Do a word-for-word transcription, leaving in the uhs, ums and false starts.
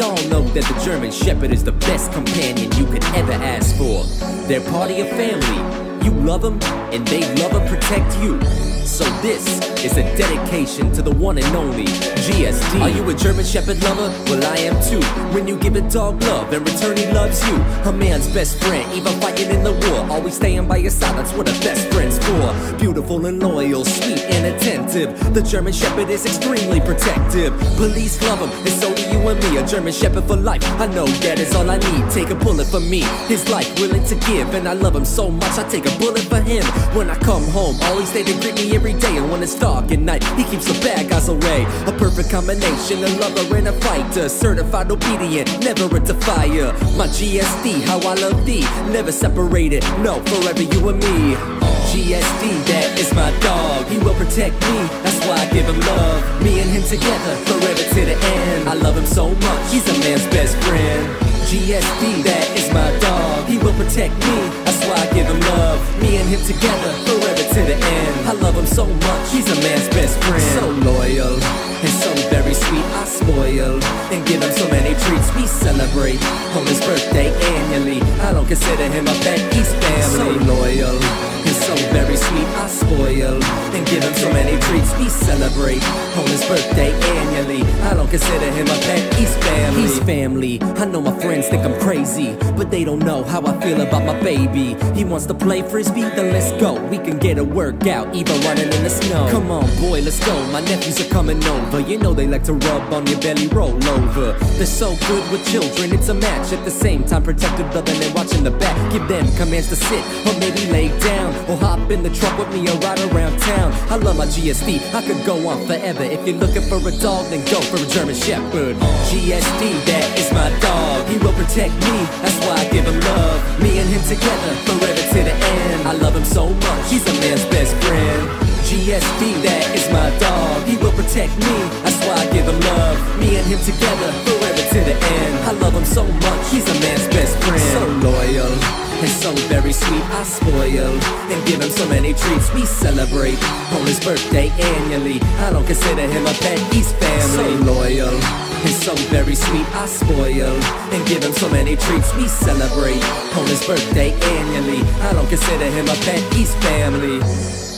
We all know that the German Shepherd is the best companion you could ever ask for. They're part of your family. You love them, and they love and protect you. So this is a dedication to the one and only G S D. Are you a German Shepherd lover? Well, I am too. When you give a dog love, in return he loves you. A man's best friend, even fighting in the war, always staying by your side, that's what a best friend's for. Beautiful and loyal, sweet and attentive. The German Shepherd is extremely protective. Police love him, and so do you and me. A German Shepherd for life, I know that is all I need. Take a bullet for me, his life willing to give. And I love him so much, I take a bullet for him. When I come home, always there to greet me every day. And when it's dark at night, he keeps the bad guys away. A perfect combination, a lover and a fighter. Certified obedient, never a defier. My G S D, how I love thee. Never separated, no, forever you and me. G S D, that is my dog. He will protect me, that's why I give him love. Me and him together, forever to the end. I love him so much, he's a man's best friend. G S D, that is my dog. He will protect me, that's why I give him love. Me and him together, forever to the end. I love him so much, he's a man's best friend. So loyal, and so very sweet, I spoil and give him so many treats. We celebrate on his birthday annually. I don't consider him a pet, he's family. So loyal, and so very sweet, I spoil and give him so many treats. We celebrate on his birthday annually. I don't consider him a pet, he's family. He's family. I know my friends think I'm crazy, but they don't know how I feel about my baby. He wants to play frisbee, then let's go. We can get a workout, even running in the snow. Come on boy, let's go, my nephews are coming over. You know they like to rub on your belly, roll over. They're so good with children, it's a match. At the same time, protective brother, they're watching the back. Give them commands to sit, or maybe lay down, or hop in the truck with me or ride around town. I love my G S D, I could go on forever. If you're looking for a dog, then go for a German Shepherd. G S D, that is my dog. He will protect me, that's why I give him love. Me and him together, forever to the end. I love him so much, he's a man's best friend. G S D, that is my dog. He will protect me, that's why I give him love. Me and him together, forever to the end. I love him so much, he's a man's best friend. So loyal, and so very sweet, I spoil and give him so many treats. We celebrate on his birthday annually. I don't consider him a pet, he's family. So loyal, and so very sweet, I spoil and give him so many treats. We celebrate on his birthday annually. I don't consider him a pet, he's family.